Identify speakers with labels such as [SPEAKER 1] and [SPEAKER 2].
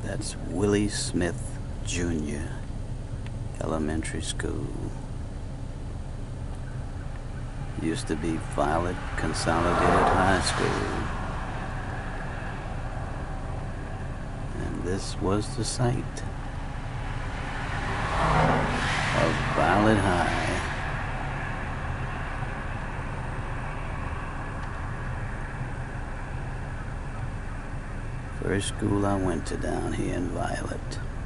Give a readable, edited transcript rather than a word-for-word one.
[SPEAKER 1] That's Willie Smith Jr. Elementary School. Used to be Violet Consolidated High School. And this was the site of Violet High. First school I went to down here in Violet.